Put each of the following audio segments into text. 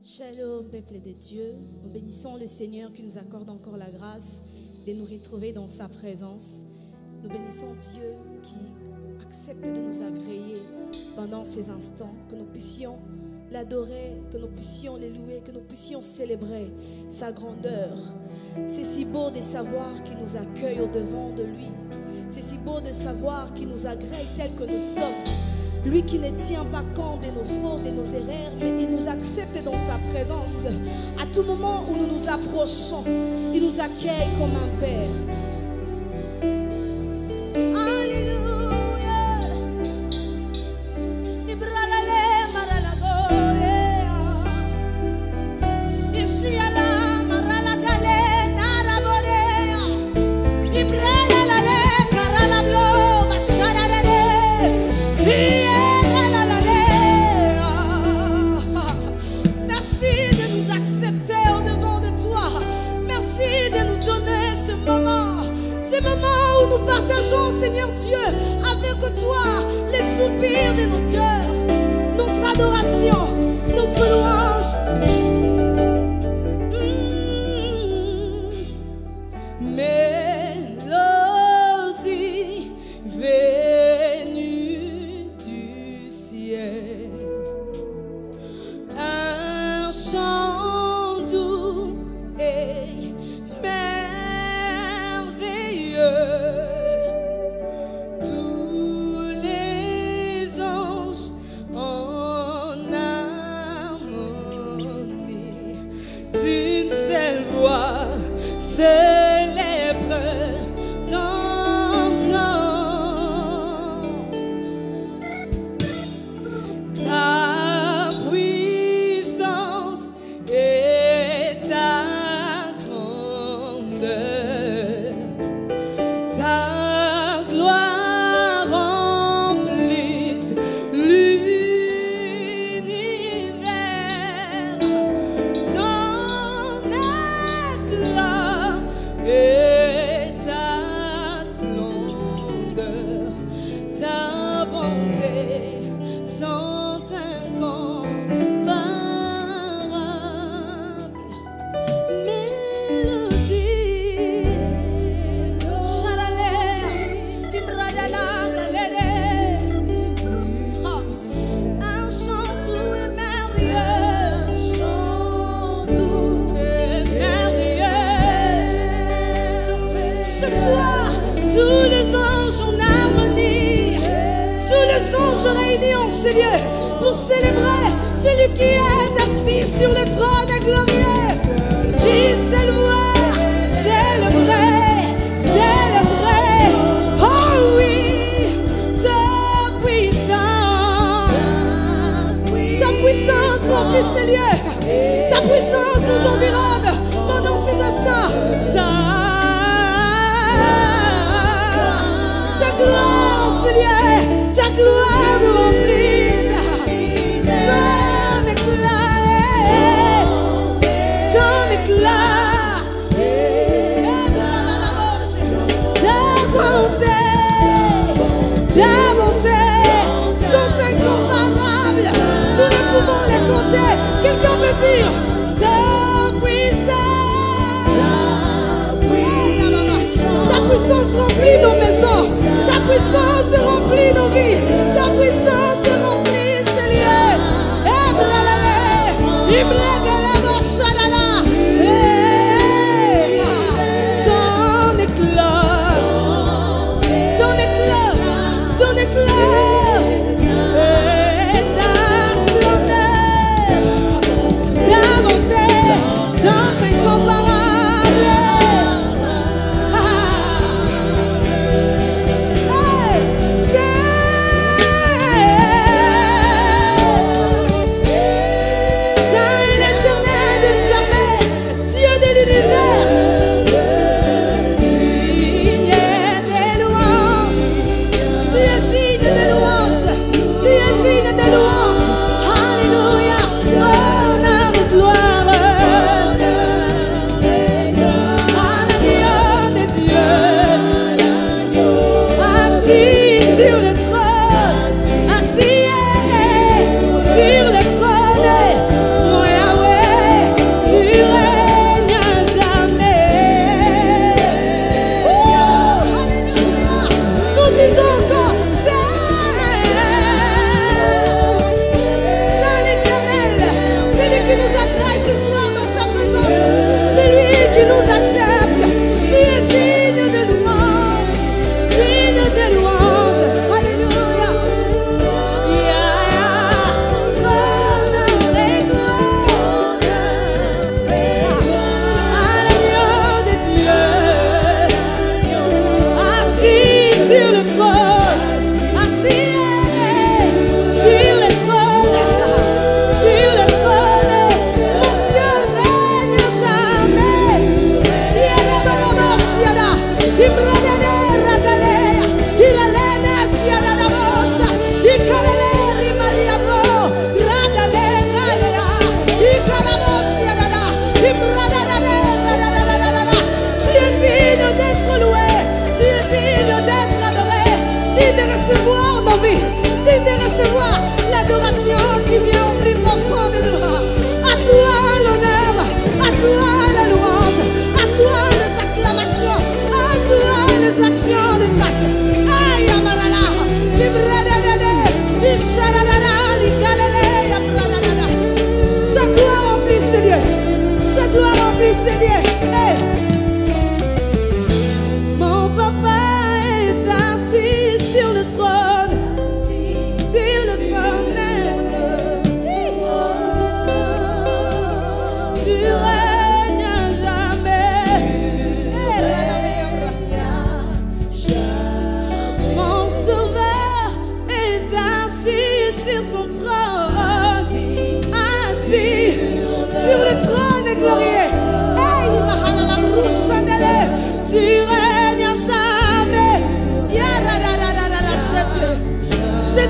Shalom, peuple de Dieu. Nous bénissons le Seigneur qui nous accorde encore la grâce de nous retrouver dans sa présence. Nous bénissons Dieu qui accepte de nous agréer pendant ces instants, que nous puissions l'adorer, que nous puissions le louer, que nous puissions célébrer sa grandeur. C'est si beau de savoir qu'il nous accueille au-devant de lui. C'est si beau de savoir qu'il nous agrée tel que nous sommes. Lui qui ne tient pas compte de nos fautes, de nos erreurs, mais il nous accepte dans sa présence. À tout moment où nous nous approchons, il nous accueille comme un Père. Seigneur Dieu, avec toi, les soupirs de nos cœurs, notre adoration, notre louange. Mélodie venue du ciel, un chant doux et merveilleux. Célèbre ton nom, ta puissance et ta grandeur, ta gloire remplisse l'univers. Ton éclat et ta splendeur, ta bonté sont incomparables. Mélodie, chalalé, ibradala, galélé, un chant doux et merveilleux, un chant doux et merveilleux. Ce soir, tous les anges en harmonie, tous les anges réunis en ces lieux pour célébrer celui qui est assis sur le trône glorieux. Dites, c'est le vrai, c'est le vrai, c'est le vrai. Oh oui, ta puissance remplit ces lieux, ta puissance nous environne pendant ces instants. Ta gloire, Seigneur, ta gloire nous remplisse. Ton éclat, ton éclat, ta bonté sont incomparables. Nous ne pouvons les compter. Quelqu'un peut dire ta puissance remplit nos maisons, ta puissance remplit nos vies, ta puissance remplit ces lieux. Ton éclat, ton éclat, ton éclat, et ta splendeur, ta bonté sont incomparables. Saint et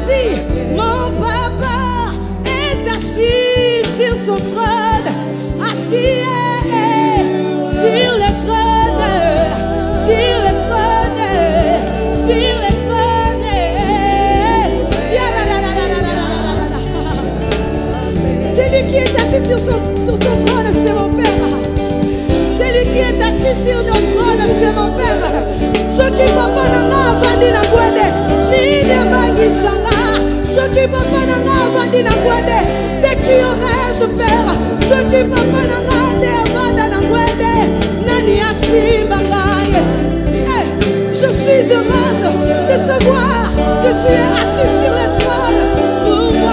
dit, mon papa est assis sur son trône, assis sur le trône, sur le trône, sur le trône. C'est lui qui est assis sur son trône, c'est mon Père. C'est lui qui est assis sur notre trône, c'est mon Père. Ce qui papa n'a pas vendu la guade, ni de Bangisanga. Ce qui papa n'a pas vendu la guade, de qui aurais-je Père? Ce qui papa n'a pas vendu la guade, Nani Asimbanga. Je suis heureuse de savoir que tu es assis sur le trône pour moi.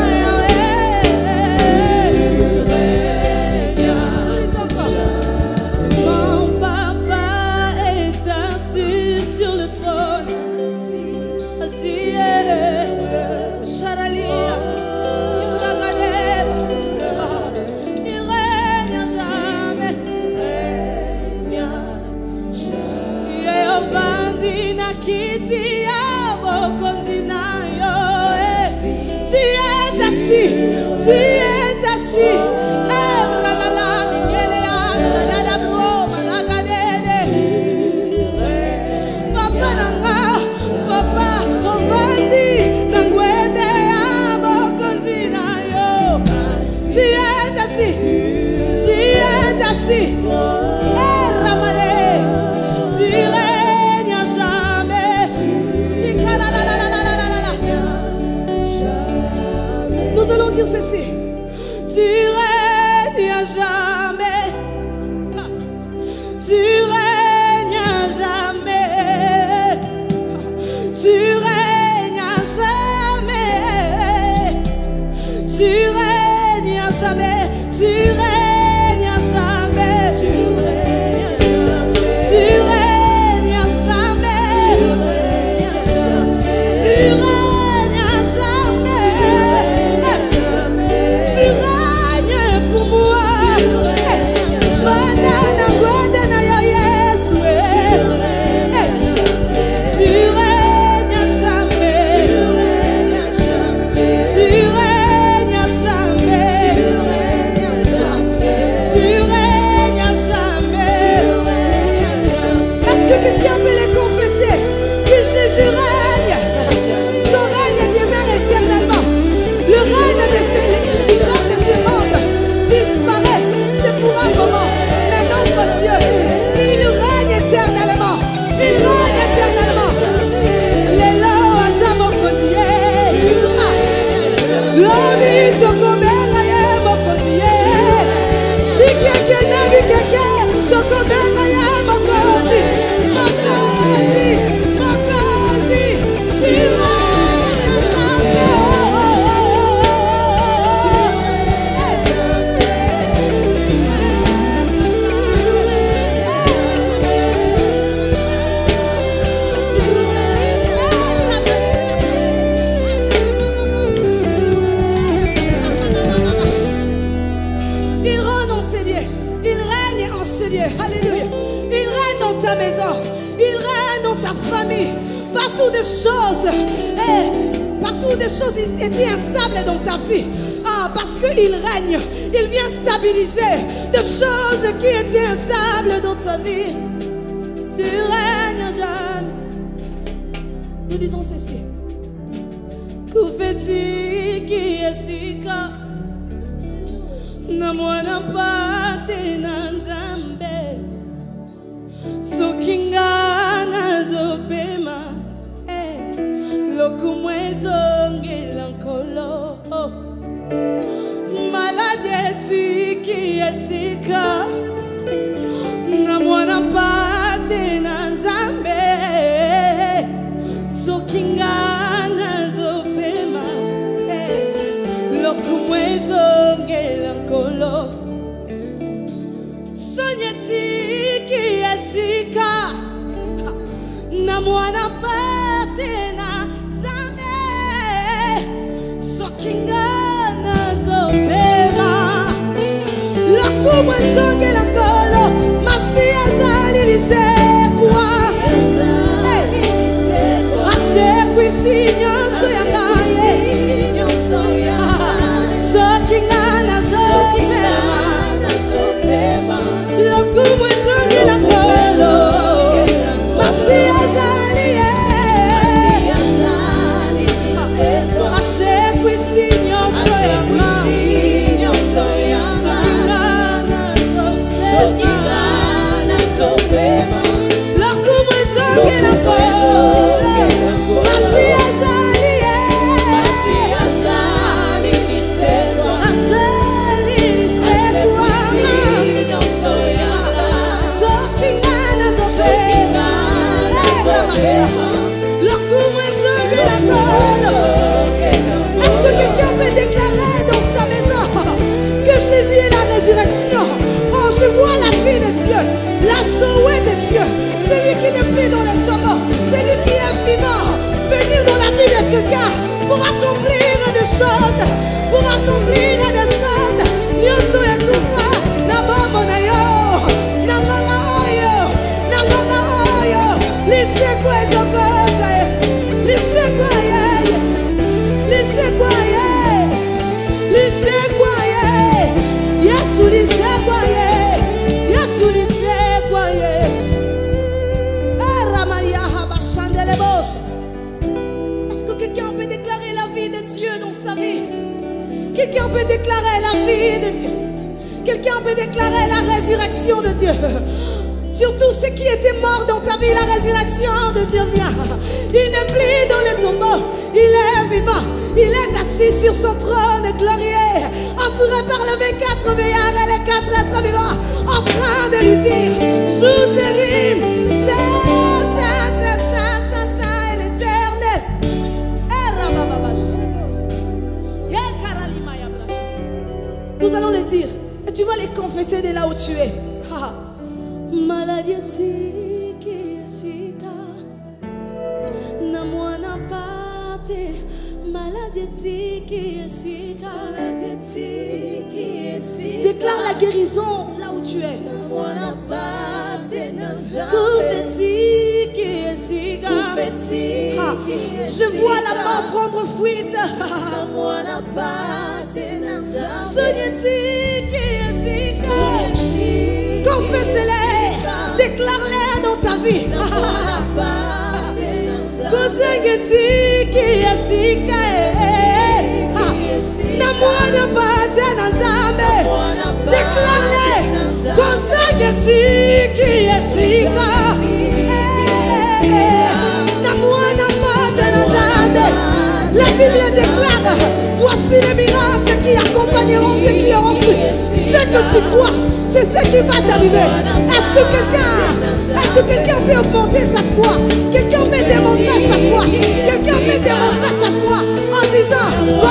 Tu es assis. Papa nanga, papa, on va dire, nangwende abokonzi na yo. Tu es assis, tu es assis. Ramale, tu règnes à jamais. Nous allons dire ceci. Tu règnes à jamais. Tu règnes à jamais. Tu règnes à jamais. Tu règnes à jamais. Tu règnes à jamais. Tu règnes à jamais. Tu règnes à jamais. Tu règnes pour moi. Banana, banana, yes, tu règnes à jamais. Tu règnes à jamais. Tu règnes à jamais. Est-ce que quelqu'un peut les confesser que Jésus règne? Son règne demeure éternellement. Le règne des hommes de ce monde disparaît. C'est pour un moment. Mais notre Dieu, il règne éternellement. Il règne éternellement. Les lois à sa mokodier. L'homme tokomera ye mokodier. Bikeke na bikeke tokomera ye mokodi. Mokodi, mokodi. Tu règnes jamais. Il règne en ces lieux. Il règne en ces lieux. Alléluia. Il règne dans ta maison. Il règne dans ta famille. Partout des choses. Partout des choses étaient instables dans ta vie. Ah, parce qu'il règne. Il vient stabiliser des choses qui étaient instables dans ta vie. Tu règnes jamais. Nous disons ceci. Koufeti qui est si ka. Na mwana pate na nzambe sokinga na zopema lokumwezo ngelankolo maladie tiki esika na mwana pate na nzambe sokinga na zopema lokumwezo ngelankolo sonyetiki esika na mwana pate na nzambe sokinga na zopema lokumwezo ngelankolo masi azali lisekwa asekwi sinyoso ya ngai résurrection. Oh, je vois la vie de Dieu, la Zoé de Dieu. C'est lui qui n'est plus dans les tombeaux, c'est lui qui est vivant. Venir dans la vie de quelqu'un pour accomplir des choses, pour accomplir des choses. Dieu soit coupé, na baba na yo, na ngana yo, na ngana yo. Lise kwa zokoza, lise kwa ye, lise kwa ye, lise kwa ye. Yesu lise kwa ye, Yesu lise kwa ye. Ramaya habashandele boss. Est-ce que quelqu'un peut déclarer la vie de Dieu dans sa vie? Quelqu'un peut déclarer la vie de Dieu. Quelqu'un peut déclarer la résurrection de Dieu. Surtout ceux qui étaient morts dans ta vie, la résurrection de Dieu vient. Il n'est plus dans les tombeaux, il est vivant. Il est assis sur son trône glorieux, entouré par les 24 veillards et les 4 êtres vivants, en train de lui dire, joue tes rimes, ça, et l'éternel. Nous allons le dire, et tu vas les confesser de là où tu es. Maladietique sika na mwana pate maladietique sika déclare la guérison là où tu es. Je vois la mort prendre fuite. Confesse-les, déclare-les dans ta vie. Déclare-les. La Bible déclare, voici les miracles qui accompagneront ceux qui auront cru. Ce que tu crois, c'est ce qui va t'arriver. Est-ce que quelqu'un peut augmenter sa foi? Quelqu'un peut démontrer sa foi? Quelqu'un peut démontrer sa foi en disant,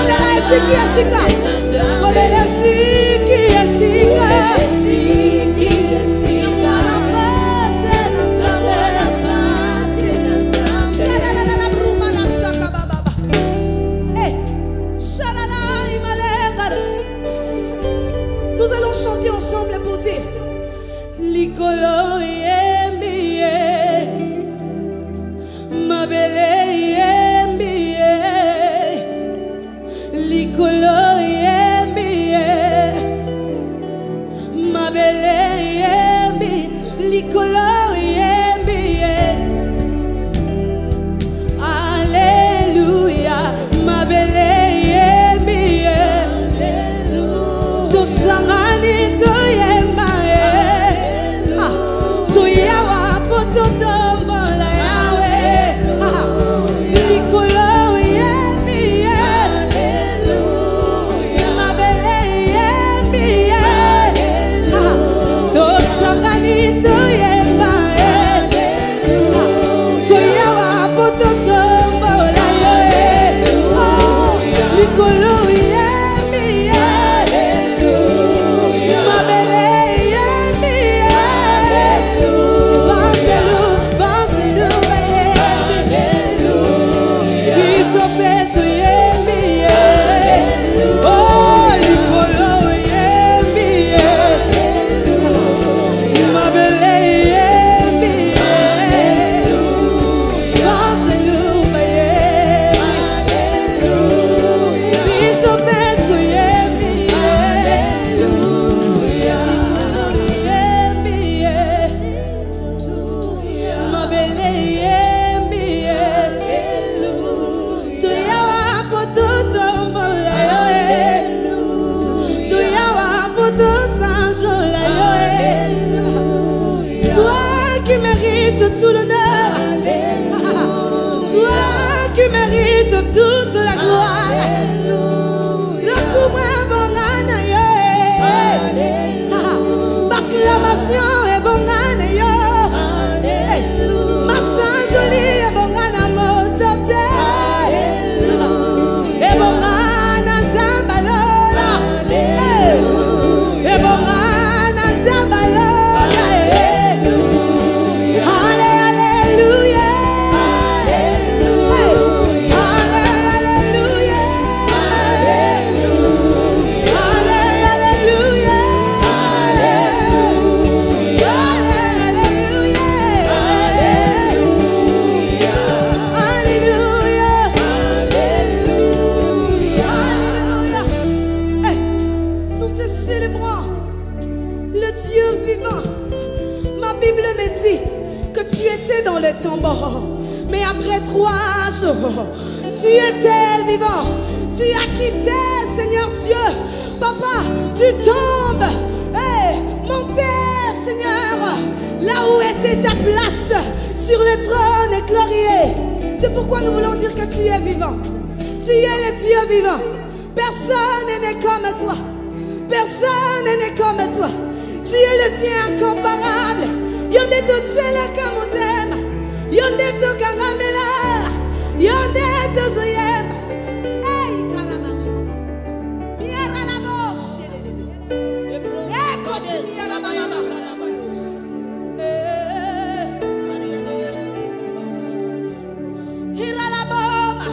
nous allons chanter ensemble pour dire Likolo yembiye Mabele yembiye Likolo yembiye Mabele yembi Likolo yembiye Alléluia Mabele yembiye Dosangani toyemba Toyawa pototombola yawe Likolo yembiye Mabele yembiye Dosangani toyemba Toyawa pototombola yawe Likolo tout l'honneur, toi qui mérites toute la gloire. L'acclamation est bongana yo, ma soeur jolie est bongana motote, est bongana zambalola, est bongana Dieu vivant. Ma Bible me dit que tu étais dans le tombeau, mais après 3 jours, tu étais vivant. Tu as quitté, Seigneur Dieu. Papa, tu tombes. Hey, montez, Seigneur, là où était ta place, sur le trône et glorieux. C'est pourquoi nous voulons dire que tu es vivant. Tu es le Dieu vivant. Personne n'est comme toi. Personne n'est comme toi. Tu es le Dieu incomparable. Yonde to chela kamutema. Yonde to kangamela. Yonde to zoyema. Hey, karabash. Miara la moche. Hey, continue la mama karabash. Hira la bomba.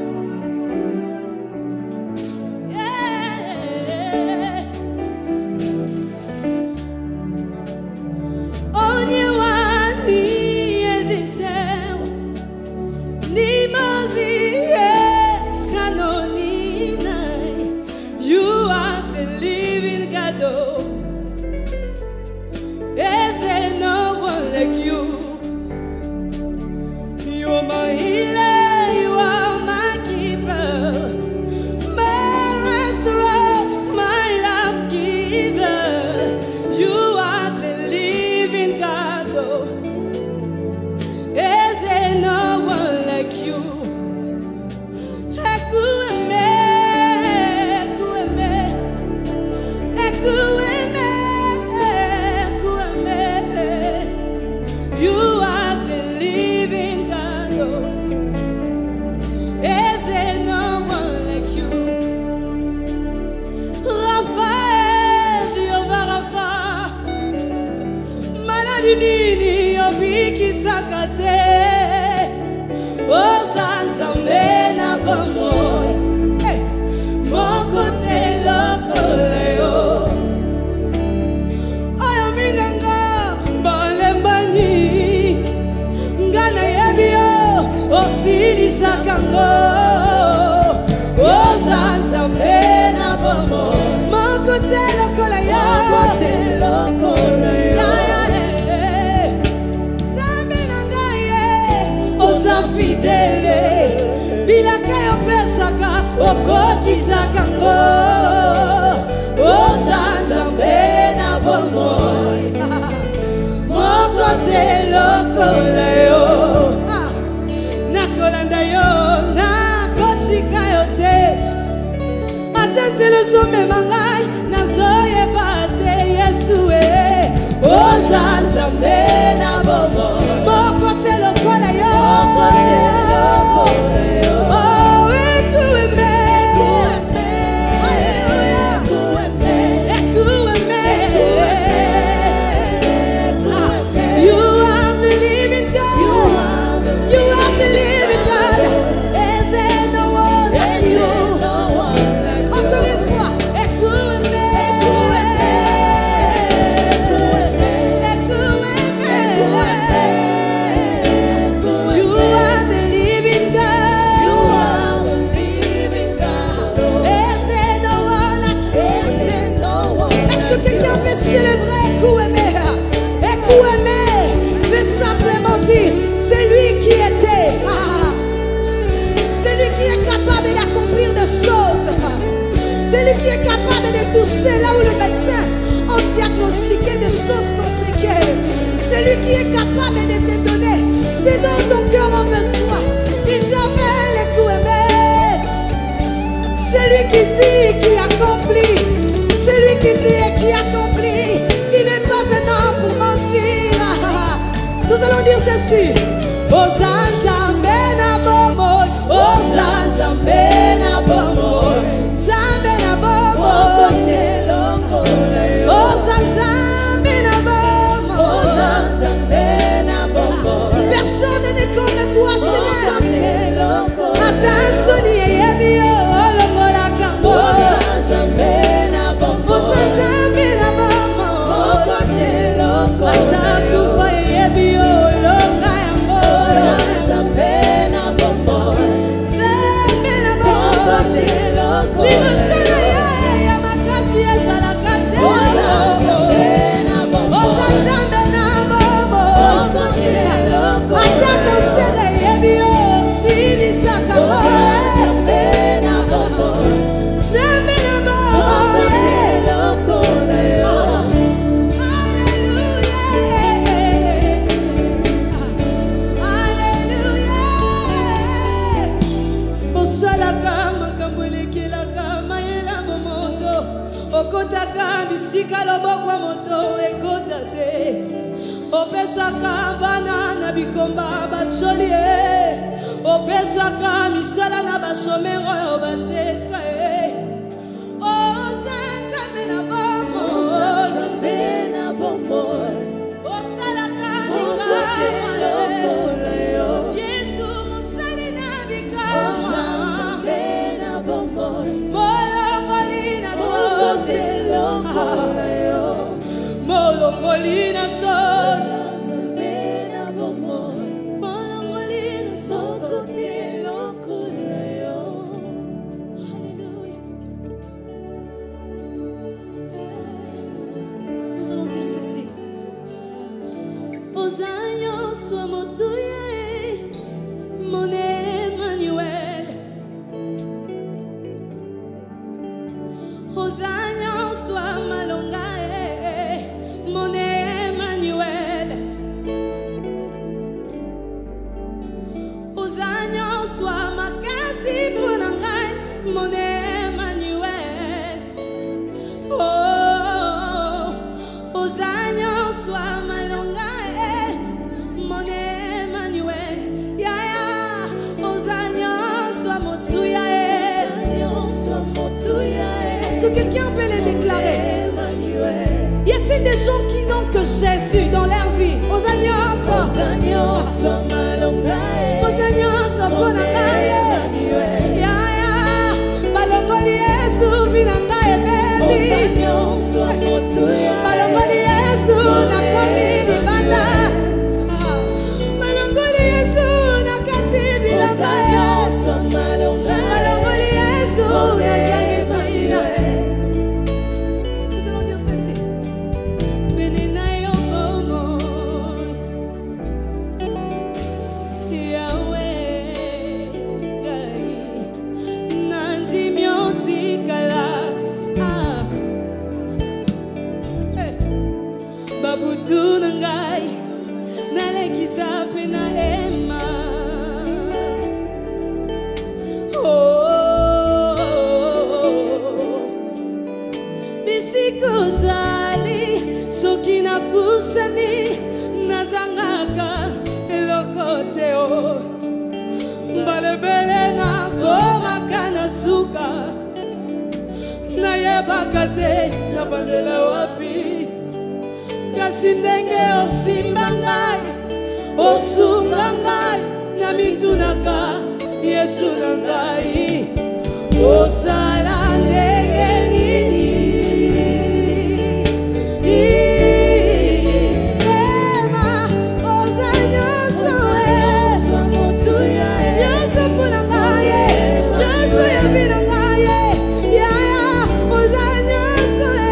Celui qui est capable de toucher là où le médecin a diagnostiqué des choses compliquées. Celui qui est capable de te donner ce dont ton cœur a besoin. Isabelle et Kouemé. Celui qui dit, qui accomplit. Celui qui dit et qui accomplit. Il n'est pas un homme pour mentir. Nous allons dire ceci. Osanza mena bomo. Osanza mena bomo. Personne n'est comme toi, Seigneur. Attention, opesaka moto ekota te, opesaka bana na bikomba bacholi, opesaka misala na bashomero oyo baseka. Ozanzambe na bomoi, osalaka mikama, Yesu mosali na bikama, molongoli na sote, molongoli na sote, molongoli na sote. Nous allons dire ceci. Ozanyo soit motuye, mon Emmanuel. Ozanyo soit malongae, mon Emmanuel. Ozanyo soit makasi ponangai, mon Emmanuel. Oh, Ozanyo soit malongae, mon Emmanuel. Ya ya, Ozanyo soit motuya. Est-ce que quelqu'un peut les déclarer? Y a-t-il des gens qui n'ont que Jésus dans leur vie? Ozanyo soit malongae, Ozanyo soit ponangai. Ya ya, balongoli Yesu vinangae baby. Balongoli Yesu nakomi libanda, balongoli Yesu nakati bilamba, balongoli Yesu nazangi tina. Nous allons dire ceci. Benina yo bomoi, Yahweh ngai, nanzi myoti kala. Babutu nangai, nalekisa pena ema. Bisikuzali, soki na pusani, nazangaka elokoteo. Mbalebele na komaka na suka, nayebaka te na bandela wapi. Kasi ndenge osimba ngai, osunga ngai, na mitunaka Yesu na ngai, osala ndenge nini? Ema, ozanyo soe, Yesu puna ngai, Yesu yabina ngai, ya ya, ozanyo soe,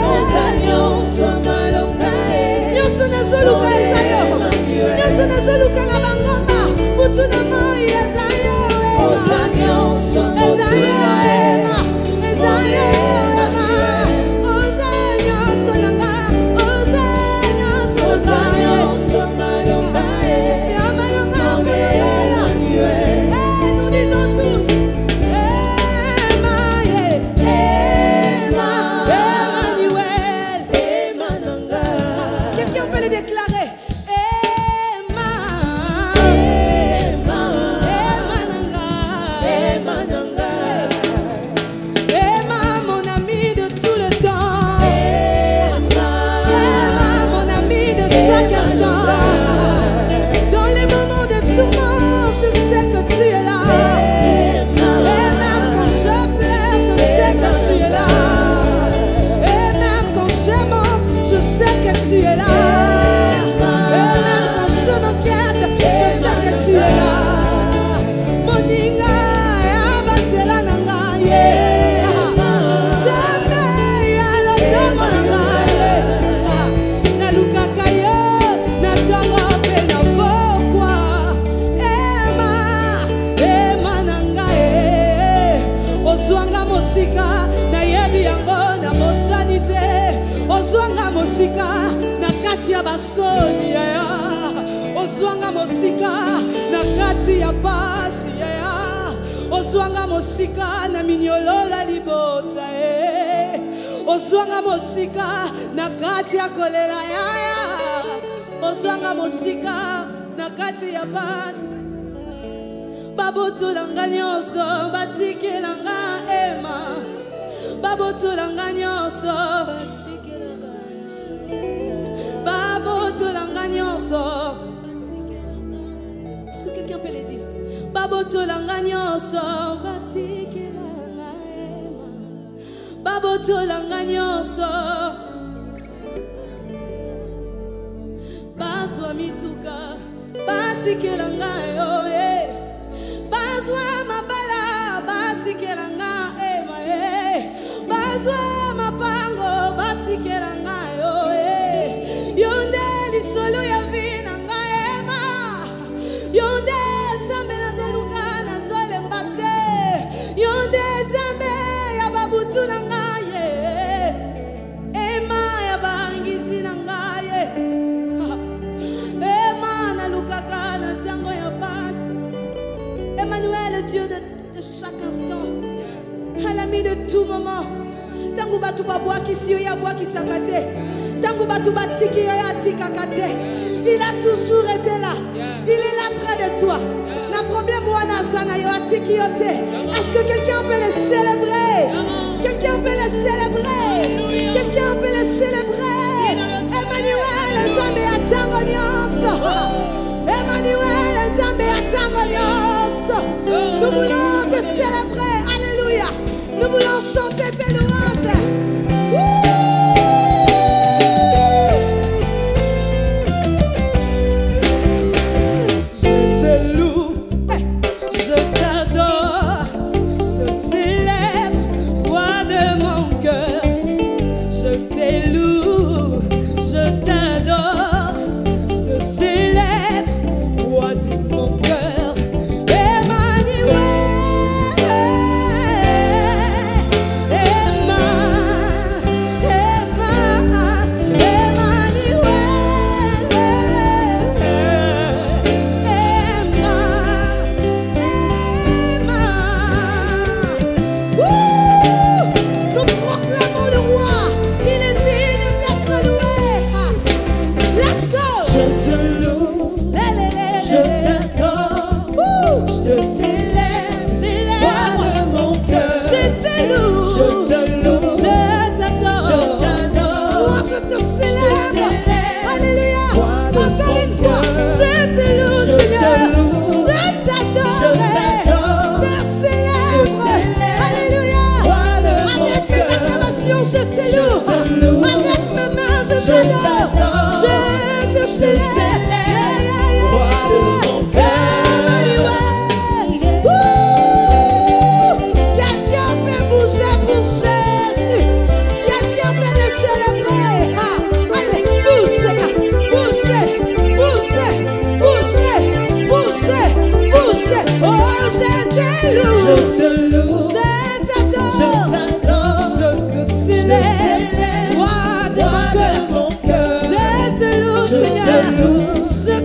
Yesu nazoluka ezayo, Yesu nazoluka na bangamba, butu na moi ezayo, ezayo ema, ezayo ema, ozanyo sonanga, ozanyo sonanga, ya malonga malonga. Nous disons tous, Emma, Emmanuel. Quelqu'un peut le déclarer? Je sais que tu es là. Et même quand je pleure, je sais que tu es là. Et même quand je manque, je sais que tu es là. Et même quand je m'inquiète, je sais que tu es là. Moninga abatela nanga ye. Sembe ya lotama nanga ye. Nalukaka yo, natonga pe na pokwa. Ozwanga mosika na yebi yango na mosani te. Ozwanga mosika na kati ya basoni ya. Ozwanga mosika na kati ya pasi ya. Ozwanga mosika na minyolola libota. ozwanga mosika na kati ya kolela yaya ozwanga mosika na kati ya pasi babotolanga nyonso batikelanga ema babotolanga nyonso babotolanga nyonso. Est-ce que quelqu'un peut le dire? Babotolanga nyonso batikelanga ema babotolanga nyonso bazwa mituka batikelanga yo bazwa mabala batikelanga ema bazwa mapango batikelanga yo yonde lisolo ya vinanga ema yonde nzambe nazoluka nazolemba te yonde nzambe ya babutu na ngaye ema ya bangisi na ngaye ema nalukaka na ntango ya pasi Emmanuel, Dieu de chaque instant, à l'ami de tout moment. Tangu batu babwaki si yo ya bwaki sakate. Tangu batu batiki yo ya tikakate. Il a toujours été là. Il est là près de toi. Na problème wana sana yo atiki yo te. Est-ce que quelqu'un peut le célébrer? Quelqu'un peut le célébrer? Quelqu'un peut le célébrer? Emmanuel, Nzambe atango nyonso. Emmanuel, Nzambe atango nyonso. Nous voulons te célébrer. Alléluia. Nous voulons chanter tes louanges. Je te loue, je t'adore, je te célèbre, roi de mon cœur. Je te loue, je t'adore, je te célèbre, roi de mon cœur. Je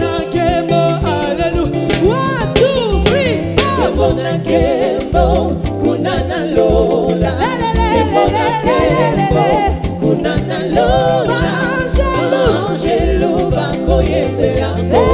Nkembo, alléluia. 1, 2, 3, 4. Nkembo na nkembo, kuna na lola. Nkembo na nkembo, kuna na lola. Angelo bakoyembela.